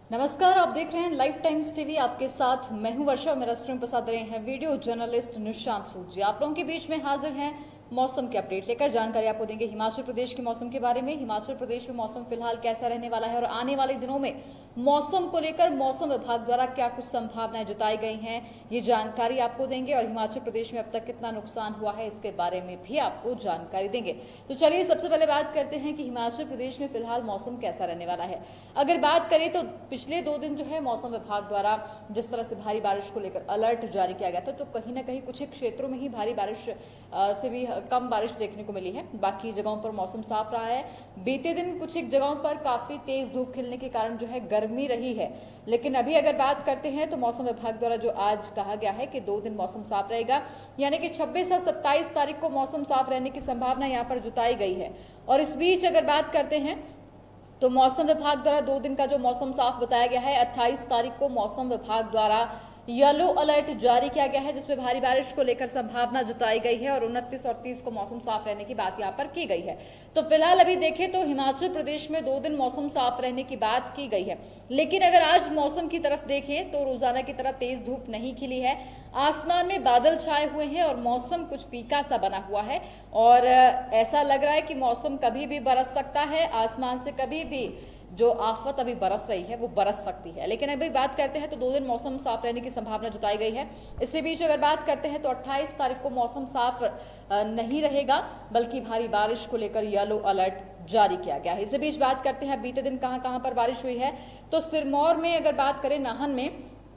नमस्कार, आप देख रहे हैं लाइव टाइम्स टीवी। आपके साथ मैं हूं वर्षा और मेरा स्ट्रीम पसंद रहे हैं वीडियो जर्नलिस्ट निशांत सूद जी। आप लोगों के बीच में हाजिर हैं मौसम के अपडेट लेकर। जानकारी आपको देंगे हिमाचल प्रदेश के मौसम के बारे में। हिमाचल प्रदेश में मौसम फिलहाल कैसा रहने वाला है और आने वाले दिनों में मौसम को लेकर मौसम विभाग द्वारा क्या कुछ संभावनाएं जताई गई हैं, ये जानकारी आपको देंगे। और हिमाचल प्रदेश में अब तक कितना नुकसान हुआ है इसके बारे में भी आपको जानकारी देंगे। तो चलिए सबसे पहले बात करते हैं कि हिमाचल प्रदेश में फिलहाल मौसम कैसा रहने वाला है। अगर बात करें तो पिछले 2 दिन जो है मौसम विभाग द्वारा जिस तरह से भारी बारिश को लेकर अलर्ट जारी किया गया था, तो कहीं ना कहीं कुछ क्षेत्रों में ही भारी बारिश से भी कम बारिश देखने को मिली है। बाकी जगहों पर मौसम साफ रहा है। बीते दिन कुछ एक जगहों पर काफी तेज धूप खिलने के कारण जो है गर्मी रही है। लेकिन अभी अगर बात करते हैं तो मौसम विभाग द्वारा जो आज कहा गया है कि 2 दिन मौसम साफ रहेगा, यानी कि 26 और 27 तारीख को मौसम साफ रहने की संभावना यहाँ पर जताई गई है। और इस बीच अगर बात करते हैं तो मौसम विभाग द्वारा 2 दिन का जो मौसम साफ बताया गया है, 28 तारीख को मौसम विभाग द्वारा येलो अलर्ट जारी किया गया है, जिसमें भारी बारिश को लेकर संभावना जताई गई है। और 29 और 30 को मौसम साफ रहने की बात यहाँ पर की गई है। तो फिलहाल अभी देखें तो हिमाचल प्रदेश में 2 दिन मौसम साफ रहने की बात की गई है। लेकिन अगर आज मौसम की तरफ देखें तो रोजाना की तरह तेज धूप नहीं खिली है। आसमान में बादल छाए हुए हैं और मौसम कुछ फीका सा बना हुआ है। और ऐसा लग रहा है कि मौसम कभी भी बरस सकता है। आसमान से कभी भी जो आफत अभी बरस रही है वो बरस सकती है। लेकिन अभी बात करते हैं तो 2 दिन मौसम साफ रहने की संभावना जताई गई है। इसी बीच अगर बात करते हैं तो 28 तारीख को मौसम साफ नहीं रहेगा, बल्कि भारी बारिश को लेकर येलो अलर्ट जारी किया गया है। इसी बीच बात करते हैं बीते दिन कहां कहां पर बारिश हुई है। तो सिरमौर में अगर बात करें, नाहन में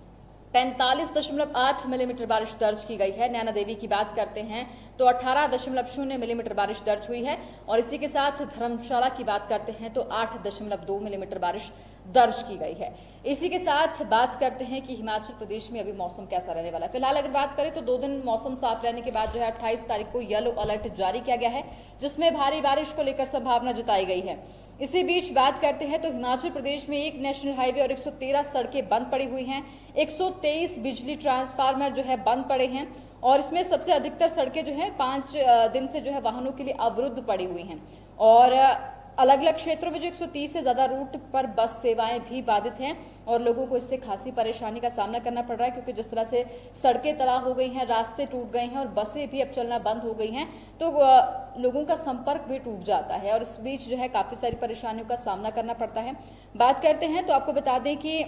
45.8 मिलीमीटर बारिश दर्ज की गई है। नैना देवी की बात करते हैं तो 18.0 मिलीमीटर बारिश दर्ज हुई है। और इसी के साथ धर्मशाला की बात करते हैं तो 8.2 मिलीमीटर बारिश दर्ज की गई है। इसी के साथ बात करते हैं कि हिमाचल प्रदेश में अभी मौसम कैसा रहने वाला है। फिलहाल अगर बात करें तो 2 दिन मौसम साफ रहने के बाद जो है 28 तारीख को येलो अलर्ट जारी किया गया है, जिसमें भारी बारिश को लेकर संभावना जताई गई है। इसी बीच बात करते हैं तो हिमाचल प्रदेश में एक नेशनल हाईवे और 113 सड़कें बंद पड़ी हुई हैं। 123 बिजली ट्रांसफार्मर जो है बंद पड़े हैं। और इसमें सबसे अधिकतर सड़कें जो है 5 दिन से जो है वाहनों के लिए अवरुद्ध पड़ी हुई हैं। और अलग अलग क्षेत्रों में जो 130 से ज्यादा रूट पर बस सेवाएं भी बाधित हैं। और लोगों को इससे खासी परेशानी का सामना करना पड़ रहा है, क्योंकि जिस तरह से सड़कें तबाह हो गई हैं, रास्ते टूट गए हैं और बसें भी अब चलना बंद हो गई हैं, तो लोगों का संपर्क भी टूट जाता है। और इस बीच जो है काफी सारी परेशानियों का सामना करना पड़ता है। बात करते हैं तो आपको बता दें कि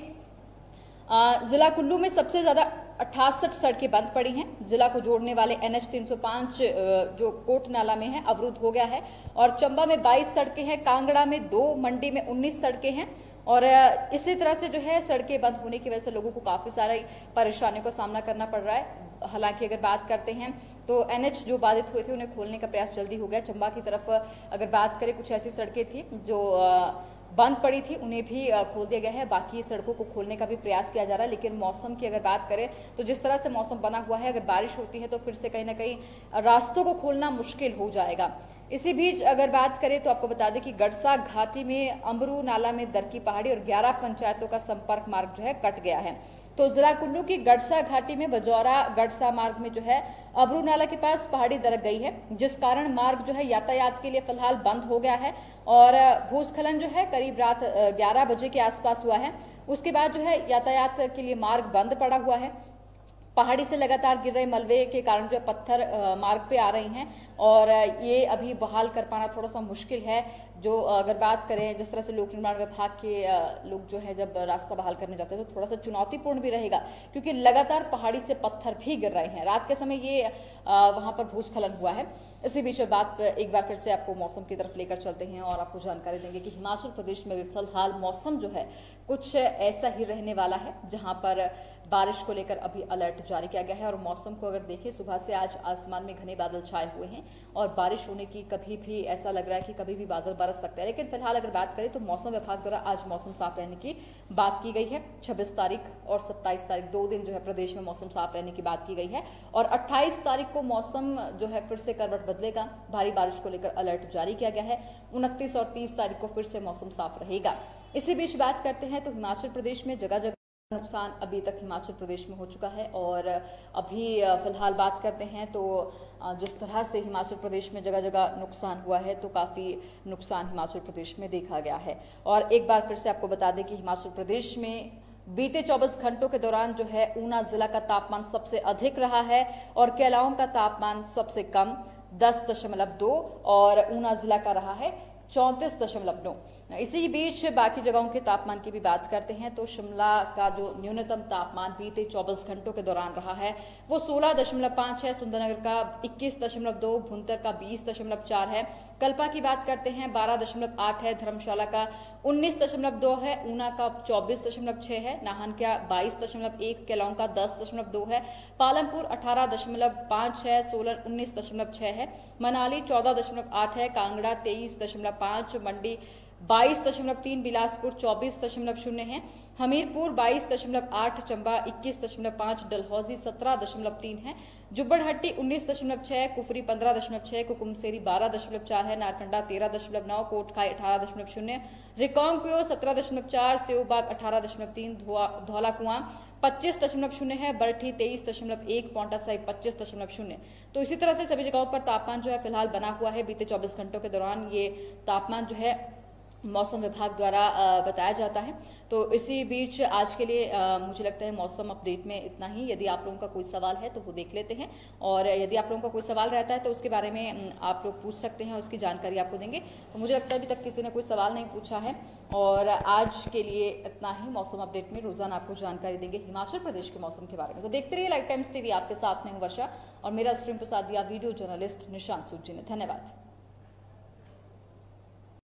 जिला कुल्लू में सबसे ज्यादा 68 सड़कें बंद पड़ी हैं। जिला को जोड़ने वाले NH 305 जो कोट नाला में है अवरुद्ध हो गया है। और चंबा में 22 सड़कें हैं, कांगड़ा में 2, मंडी में 19 सड़कें हैं। और इसी तरह से जो है सड़कें बंद होने की वजह से लोगों को काफी सारी परेशानियों का सामना करना पड़ रहा है। हालांकि अगर बात करते हैं तो NH जो बाधित हुए थे उन्हें खोलने का प्रयास जल्दी हो गया। चंबा की तरफ अगर बात करें, कुछ ऐसी सड़कें थी जो बंद पड़ी थी, उन्हें भी खोल दिया गया है। बाकी सड़कों को खोलने का भी प्रयास किया जा रहा है। लेकिन मौसम की अगर बात करें तो जिस तरह से मौसम बना हुआ है, अगर बारिश होती है तो फिर से कहीं ना कहीं रास्तों को खोलना मुश्किल हो जाएगा। इसी बीच अगर बात करें तो आपको बता दें कि गड़सा घाटी में अम्बरू नाला में दरकी पहाड़ी और 11 पंचायतों का संपर्क मार्ग जो है कट गया है। तो जिला कुल्लू की गड़सा घाटी में बजौरा गड़सा मार्ग में जो है अबरू नाला के पास पहाड़ी दरक गई है, जिस कारण मार्ग जो है यातायात के लिए फिलहाल बंद हो गया है। और भूस्खलन जो है करीब रात 11 बजे के आसपास हुआ है। उसके बाद जो है यातायात के लिए मार्ग बंद पड़ा हुआ है। पहाड़ी से लगातार गिर रहे मलबे के कारण जो पत्थर मार्ग पे आ रही हैं और ये अभी बहाल कर पाना थोड़ा सा मुश्किल है। जो अगर बात करें जिस तरह से लोक निर्माण विभाग के लोग जो है जब रास्ता बहाल करने जाते हैं तो थोड़ा सा चुनौतीपूर्ण भी रहेगा, क्योंकि लगातार पहाड़ी से पत्थर भी गिर रहे हैं। रात के समय ये वहां पर भूस्खलन हुआ है। इसी बीच बात एक बार फिर से आपको मौसम की तरफ लेकर चलते हैं और आपको जानकारी देंगे कि हिमाचल प्रदेश में भी फिलहाल मौसम जो है कुछ ऐसा ही रहने वाला है, जहां पर बारिश को लेकर अभी अलर्ट जारी किया गया है। और मौसम को अगर देखें, सुबह से आज आसमान में घने बादल छाए हुए हैं और बारिश होने की कभी भी ऐसा लग रहा है कि कभी भी बादल बरस सकते हैं। लेकिन फिलहाल अगर बात करें तो मौसम विभाग द्वारा आज मौसम साफ रहने की बात की गई है। 26 तारीख और 27 तारीख 2 दिन जो है प्रदेश में मौसम साफ रहने की बात की गई है। और 28 तारीख को मौसम जो है फिर से करवट बदलेगा, भारी बारिश को लेकर अलर्ट जारी किया गया है। 29 और 30 तारीख को फिर से मौसम साफ रहेगा। इसी बीच बात करते हैं तो हिमाचल प्रदेश में जगह जगह नुकसान अभी तक हिमाचल प्रदेश में हो चुका है। और अभी फिलहाल बात करते हैं तो जिस तरह से हिमाचल प्रदेश में जगह जगह नुकसान हुआ है तो काफ़ी नुकसान हिमाचल प्रदेश में देखा गया है। और एक बार फिर से आपको बता दें कि हिमाचल प्रदेश में बीते 24 घंटों के दौरान जो है ऊना जिला का तापमान सबसे अधिक रहा है और केलांग का तापमान सबसे कम 10.2 और ऊना जिला का रहा है 34.9। इसी बीच बाकी जगहों के तापमान की भी बात करते हैं तो शिमला का जो न्यूनतम तापमान बीते 24 घंटों के दौरान रहा है वो 16.5 है, सुंदरनगर का 21.2, भुंतर का 20.4 है, कल्पा की बात करते हैं 12.8 है, धर्मशाला का 19.2 है, ऊना का 24.6 है, नाहन का 22.1, केलांग का 10.2 है, पालमपुर 18.5 है, सोलन 19.6 है, मनाली 14.8 है, कांगड़ा 23.5, मंडी 22.3, बिलासपुर 24.0 है, हमीरपुर 22.8, चंबा 21.5, डलहौजी 17.3 है, जुब्बड़हट्टी 19.6, कुफरी 15.6, कुकुमसेरी 12.4 है, नारकंडा 13.9, कोटखाई 18.0, रिकांगपिओ 17.4, सेऊबाग 18.3, धौलाकुआं 25.0 है, बरठी 23.1, पौंटा साहिब 25.0। तो इसी तरह से सभी जगहों पर तापमान जो है फिलहाल बना हुआ है। बीते 24 घंटों के दौरान ये तापमान जो है मौसम विभाग द्वारा बताया जाता है। तो इसी बीच आज के लिए मुझे लगता है मौसम अपडेट में इतना ही। यदि आप लोगों का कोई सवाल है तो वो देख लेते हैं, और यदि आप लोगों का कोई सवाल रहता है तो उसके बारे में आप लोग पूछ सकते हैं, उसकी जानकारी आपको देंगे। तो मुझे लगता है अभी तक किसी ने कोई सवाल नहीं पूछा है, और आज के लिए इतना ही। मौसम अपडेट में रोजाना आपको जानकारी देंगे हिमाचल प्रदेश के मौसम के बारे में। तो देखते रहिए लाइव टाइम्स टीवी। आपके साथ में हूं वर्षा, और मेरा स्ट्रीम पर साथ दिया वीडियो जर्नलिस्ट निशांत सूद जी ने। धन्यवाद।